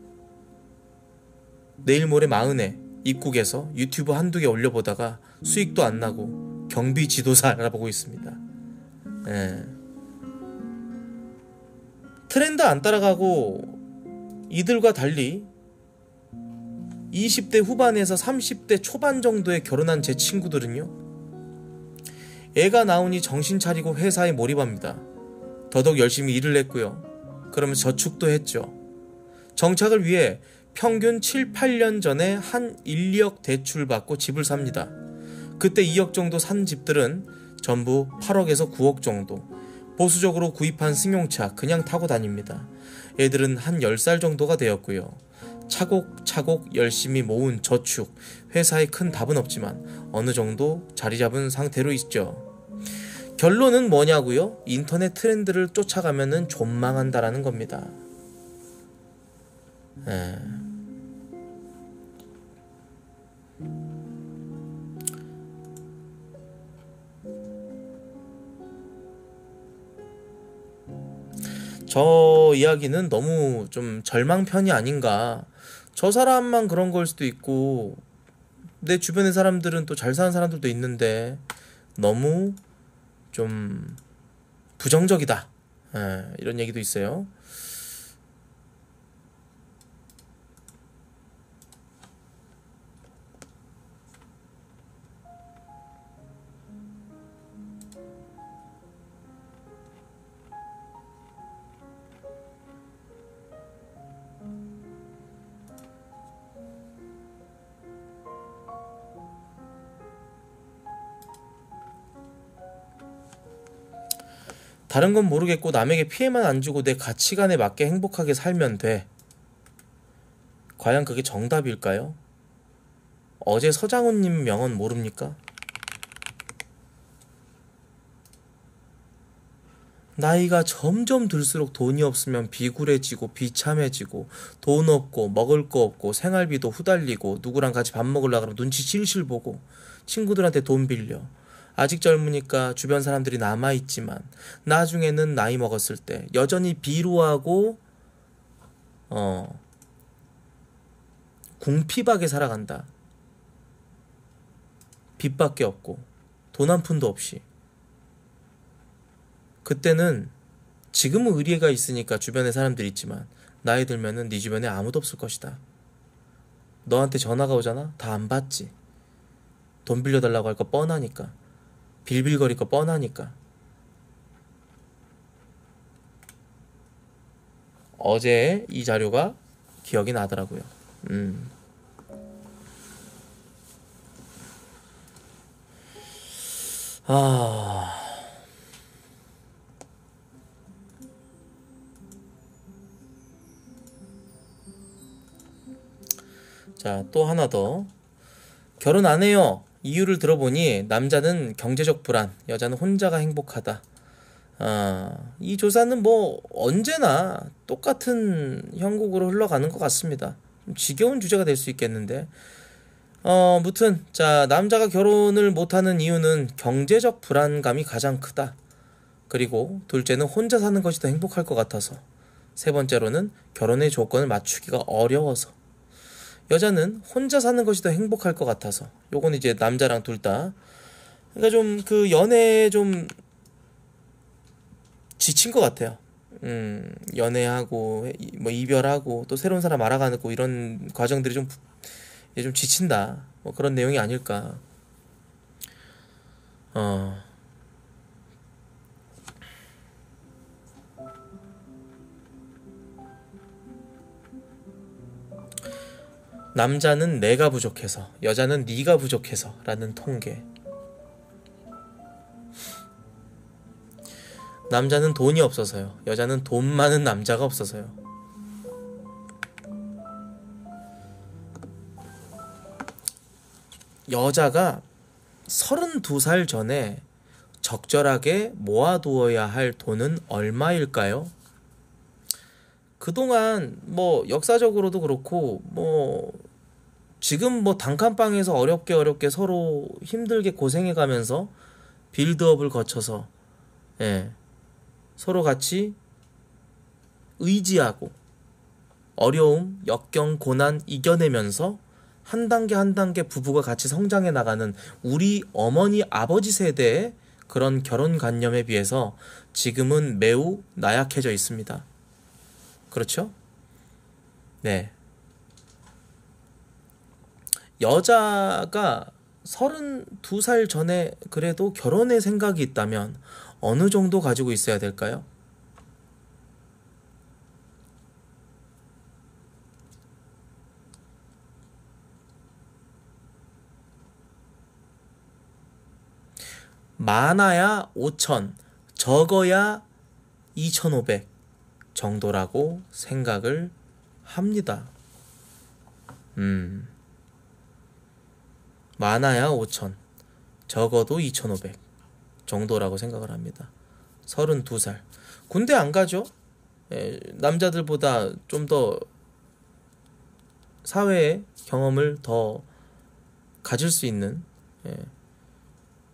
내일 모레 마흔에 입국에서 유튜브 한두 개 올려보다가 수익도 안 나고 경비 지도사 알아보고 있습니다. 예. 트렌드 안 따라가고 이들과 달리 20대 후반에서 30대 초반 정도에 결혼한 제 친구들은요, 애가 나오니 정신 차리고 회사에 몰입합니다. 더더욱 열심히 일을 했고요. 그러면서 저축도 했죠. 정착을 위해 평균 7, 8년 전에 한 1, 2억 대출 받고 집을 삽니다. 그때 2억 정도 산 집들은 전부 8억에서 9억 정도. 보수적으로 구입한 승용차 그냥 타고 다닙니다. 애들은 한 10살 정도가 되었고요. 차곡차곡 열심히 모은 저축, 회사에 큰 답은 없지만 어느 정도 자리 잡은 상태로 있죠. 결론은 뭐냐고요? 인터넷 트렌드를 쫓아가면은 존망한다라는 겁니다. 저 이야기는 너무 좀 절망편이 아닌가. 저 사람만 그런 걸 수도 있고 내 주변의 사람들은 또 잘 사는 사람들도 있는데 너무 좀 부정적이다. 이런 얘기도 있어요. 다른 건 모르겠고 남에게 피해만 안 주고 내 가치관에 맞게 행복하게 살면 돼. 과연 그게 정답일까요? 어제 서장훈님 명언 모릅니까? 나이가 점점 들수록 돈이 없으면 비굴해지고 비참해지고 돈 없고 먹을 거 없고 생활비도 후달리고 누구랑 같이 밥 먹으려고 그러면 눈치 실실 보고 친구들한테 돈 빌려. 아직 젊으니까 주변 사람들이 남아있지만 나중에는 나이 먹었을 때 여전히 비루하고 궁핍하게 살아간다. 빚밖에 없고 돈 한 푼도 없이. 그때는 지금은 의리가 있으니까 주변에 사람들이 있지만 나이 들면은 네 주변에 아무도 없을 것이다. 너한테 전화가 오잖아? 다 안 받지. 돈 빌려달라고 할 거 뻔하니까. 빌빌거릴 거 뻔하니까. 어제 이 자료가 기억이 나더라고요. 자, 또 하나 더. 결혼 안 해요. 이유를 들어보니 남자는 경제적 불안, 여자는 혼자가 행복하다. 이 조사는 뭐 언제나 똑같은 형국으로 흘러가는 것 같습니다. 좀 지겨운 주제가 될 수 있겠는데. 무튼 자, 남자가 결혼을 못하는 이유는 경제적 불안감이 가장 크다. 그리고 둘째는 혼자 사는 것이 더 행복할 것 같아서. 세 번째로는 결혼의 조건을 맞추기가 어려워서. 여자는 혼자 사는 것이 더 행복할 것 같아서. 요건 이제 남자랑 둘 다. 그러니까 좀 그 연애에 좀 지친 것 같아요. 연애하고 뭐 이별하고 또 새로운 사람 알아가고 이런 과정들이 좀 지친다. 뭐 그런 내용이 아닐까. 남자는 내가 부족해서, 여자는 네가 부족해서 라는 통계. 남자는 돈이 없어서요. 여자는 돈 많은 남자가 없어서요. 여자가 32살 전에 적절하게 모아두어야 할 돈은 얼마일까요? 그동안 뭐 역사적으로도 그렇고 뭐 지금 뭐 단칸방에서 어렵게 서로 힘들게 고생해가면서 빌드업을 거쳐서 서로 같이 의지하고 어려움, 역경, 고난 이겨내면서 한 단계 한 단계 부부가 같이 성장해 나가는 우리 어머니 아버지 세대의 그런 결혼관념에 비해서 지금은 매우 나약해져 있습니다. 그렇죠? 네. 여자가 32살 전에 그래도 결혼의 생각이 있다면 어느 정도 가지고 있어야 될까요? 많아야 5천, 적어야 2,500 정도라고 생각을 합니다. 많아야 5천, 적어도 2,500 정도라고 생각을 합니다. 32살. 군대 안 가죠? 남자들보다 좀 더 사회의 경험을 더 가질 수 있는,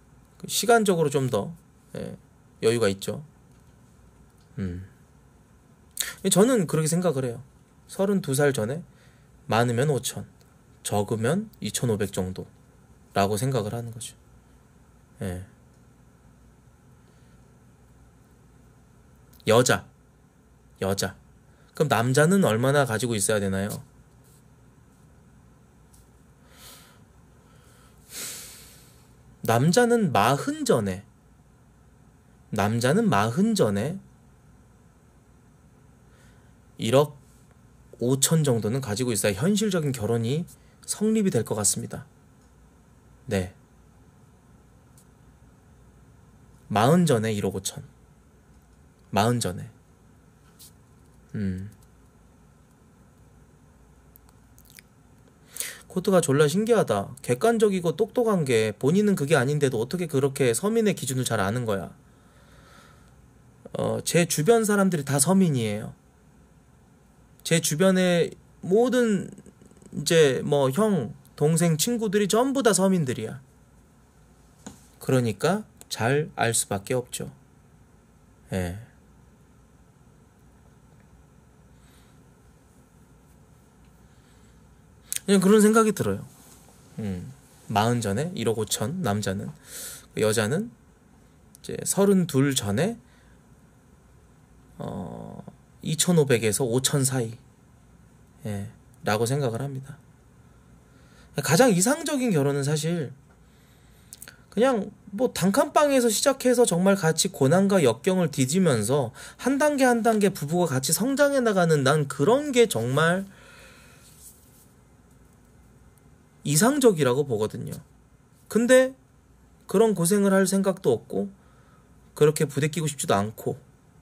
시간적으로 좀 더 여유가 있죠. 저는 그렇게 생각을 해요. 32살 전에 많으면 5천, 적으면 2,500 정도라고 생각을 하는 거죠. 예. 여자. 그럼 남자는 얼마나 가지고 있어야 되나요? 남자는 40 전에 1억 5천 정도는 가지고 있어야 현실적인 결혼이 성립이 될 것 같습니다. 네. 40 전에 1억 5천. 40 전에. 코드가 졸라 신기하다. 객관적이고 똑똑한 게 본인은 그게 아닌데도 어떻게 그렇게 서민의 기준을 잘 아는 거야. 제 주변 사람들이 다 서민이에요. 제 주변의 모든 이제 뭐 형, 동생, 친구들이 전부 다 서민들이야. 그러니까 잘 알 수밖에 없죠. 예. 그냥 그런 생각이 들어요. 40 전에 1억 5천 남자는, 여자는 이제 32 전에 2,500에서 5천 사이, 예, 라고 생각을 합니다. 가장 이상적인 결혼은 사실 그냥 뭐 단칸방에서 시작해서 정말 같이 고난과 역경을 뒤지면서 한 단계 한 단계 부부가 같이 성장해 나가는, 난 그런 게 정말 이상적이라고 보거든요. 근데 그런 고생을 할 생각도 없고 그렇게 부대끼고 싶지도 않고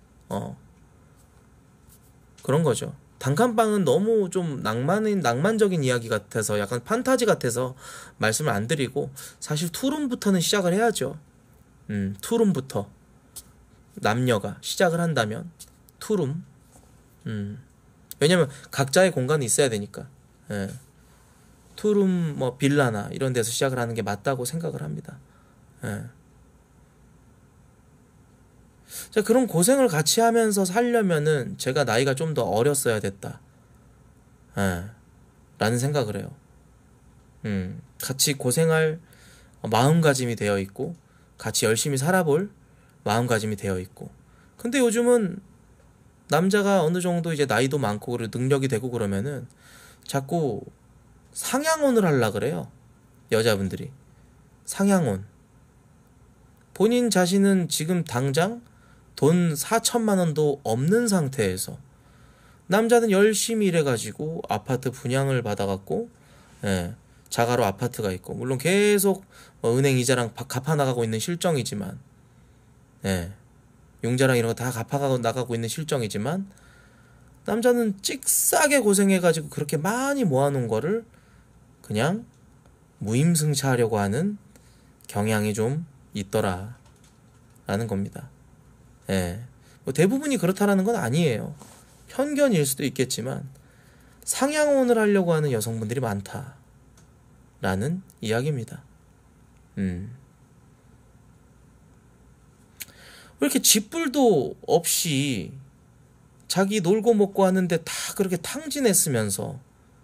그런 거죠. 단칸방은 너무 좀 낭만적인 이야기 같아서, 약간 판타지 같아서 말씀을 안 드리고, 사실 투룸부터는 시작을 해야죠. 투룸부터 남녀가 시작을 한다면 투룸. 왜냐면 각자의 공간이 있어야 되니까. 예. 투룸 뭐 빌라나 이런 데서 시작을 하는 게 맞다고 생각을 합니다. 예. 자, 그런 고생을 같이 하면서 살려면은 제가 나이가 좀 더 어렸어야 됐다. 예. 라는 생각을 해요. 같이 고생할 마음가짐이 되어 있고, 같이 열심히 살아볼 마음가짐이 되어 있고. 근데 요즘은 남자가 어느 정도 이제 나이도 많고 그리고 능력이 되고 그러면은 자꾸 상향혼을 하려 그래요. 여자분들이. 상향혼. 본인 자신은 지금 당장 돈 4천만 원도 없는 상태에서 남자는 열심히 일해가지고 아파트 분양을 받아갖고, 예, 자가로 아파트가 있고, 물론 계속 은행 이자랑 갚아나가고 있는 실정이지만, 예, 융자랑 이런 거 다 갚아나가고 있는 실정이지만, 남자는 찍싸게 고생해가지고 그렇게 많이 모아놓은 거를 그냥 무임승차하려고 하는 경향이 좀 있더라 라는 겁니다. 예. 뭐 대부분이 그렇다라는 건 아니에요. 편견일 수도 있겠지만 상향혼을 하려고 하는 여성분들이 많다라는 이야기입니다. 왜 이렇게 쥐뿔도 없이 자기 놀고 먹고 하는데 다 그렇게 탕진했으면서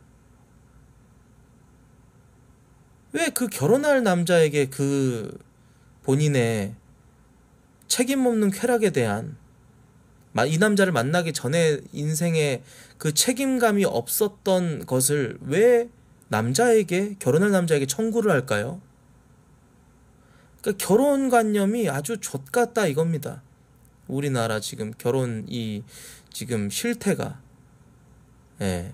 왜 그 결혼할 남자에게 그 본인의 책임 없는 쾌락에 대한, 이 남자를 만나기 전에 인생에 그 책임감이 없었던 것을 왜 남자에게, 결혼할 남자에게 청구를 할까요? 그러니까 결혼관념이 아주 좆같다 이겁니다. 우리나라 지금 결혼 지금 실태가, 예,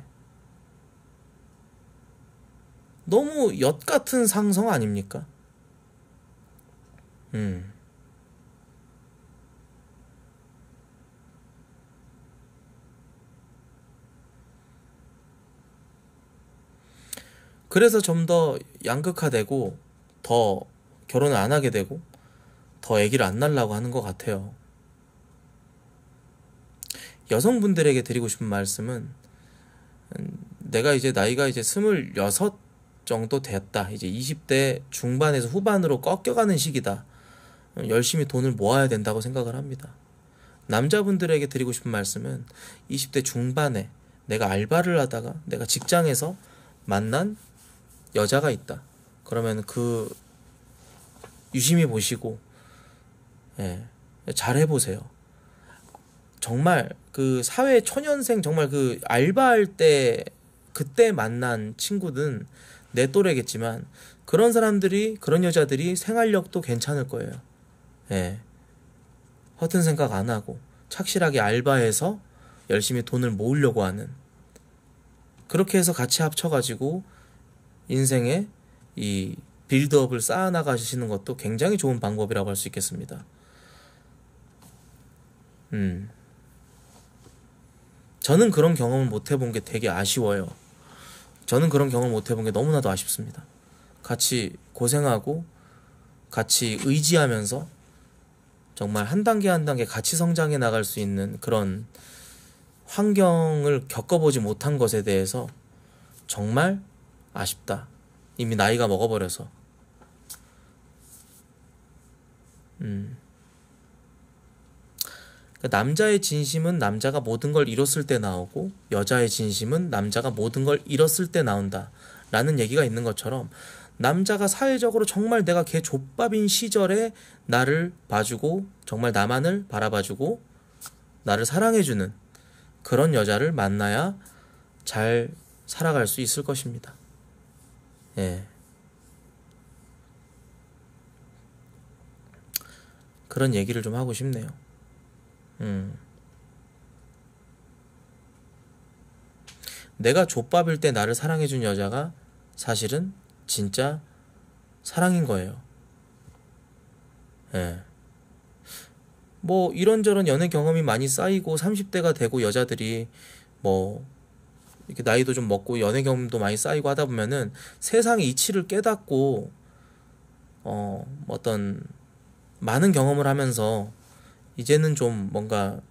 너무 엿같은 상성 아닙니까? 그래서 좀 더 양극화되고 더 결혼을 안 하게 되고 더 아기를 안 낳으려고 하는 것 같아요. 여성분들에게 드리고 싶은 말씀은, 내가 이제 나이가 이제 26 정도 됐다. 이제 20대 중반에서 후반으로 꺾여가는 시기다. 열심히 돈을 모아야 된다고 생각을 합니다. 남자분들에게 드리고 싶은 말씀은 20대 중반에 내가 알바를 하다가 내가 직장에서 만난 여자가 있다. 그러면 그 유심히 보시고 예, 잘 해보세요. 정말 그 사회 초년생 정말 그 알바할 때 그때 만난 친구든 내 또래겠지만 그런 사람들이 그런 여자들이 생활력도 괜찮을 거예요. 예. 허튼 생각 안 하고 착실하게 알바해서 열심히 돈을 모으려고 하는 그렇게 해서 같이 합쳐가지고 인생에 이 빌드업을 쌓아나가시는 것도 굉장히 좋은 방법이라고 할 수 있겠습니다. 저는 그런 경험을 못 해본 게 되게 아쉬워요. 저는 그런 경험을 못 해본 게 너무나도 아쉽습니다. 같이 고생하고 같이 의지하면서 정말 한 단계 한 단계 같이 성장해 나갈 수 있는 그런 환경을 겪어보지 못한 것에 대해서 정말 아쉽다. 이미 나이가 먹어버려서. 남자의 진심은 남자가 모든 걸 잃었을 때 나오고 여자의 진심은 남자가 모든 걸 잃었을 때 나온다 라는 얘기가 있는 것처럼 남자가 사회적으로 정말 내가 걔 족밥인 시절에 나를 봐주고 정말 나만을 바라봐주고 나를 사랑해주는 그런 여자를 만나야 잘 살아갈 수 있을 것입니다. 예. 그런 얘기를 좀 하고 싶네요. 내가 족밥일 때 나를 사랑해준 여자가 사실은 진짜 사랑인 거예요. 예. 뭐 이런저런 연애 경험이 많이 쌓이고 30대가 되고 여자들이 뭐 이렇게 나이도 좀 먹고 연애 경험도 많이 쌓이고 하다 보면은 세상의 이치를 깨닫고 어떤 많은 경험을 하면서 이제는 좀 뭔가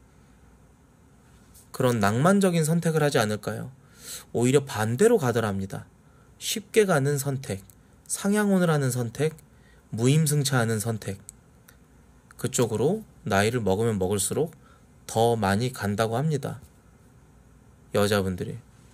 그런 낭만적인 선택을 하지 않을까요? 오히려 반대로 가더랍니다. 쉽게 가는 선택, 상향혼을 하는 선택, 무임승차하는 선택. 그쪽으로 나이를 먹으면 먹을수록 더 많이 간다고 합니다. 여자분들이.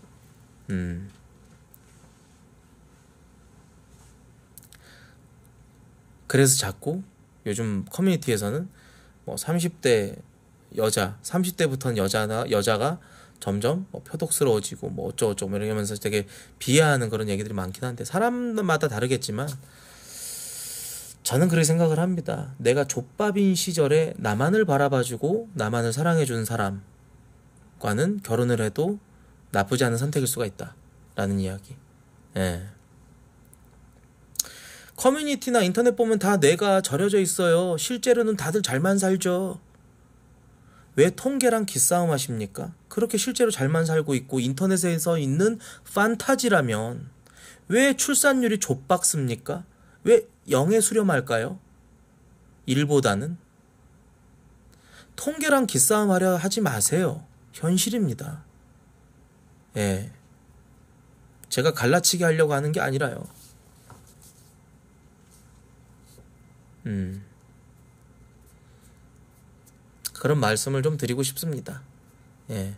그래서 자꾸 요즘 커뮤니티에서는 뭐 30대 여자, 30대부터는 여자가 점점 뭐 표독스러워지고 뭐 어쩌고저쩌고 이러면서 되게 비하하는 그런 얘기들이 많긴 한데 사람마다 다르겠지만 저는 그렇게 생각을 합니다. 내가 족밥인 시절에 나만을 바라봐주고 나만을 사랑해주는 사람과는 결혼을 해도 나쁘지 않은 선택일 수가 있다 라는 이야기. 예. 커뮤니티나 인터넷 보면 다 뇌가 절여져 있어요. 실제로는 다들 잘만 살죠. 왜 통계랑 기싸움 하십니까? 그렇게 실제로 잘만 살고 있고 인터넷에서 있는 판타지라면 왜 출산율이 좆박습니까? 왜 0에 수렴할까요? 1보다는? 통계랑 기싸움 하려 하지 마세요. 현실입니다. 예. 제가 갈라치기 하려고 하는 게 아니라요. 그런 말씀을 좀 드리고 싶습니다. 예.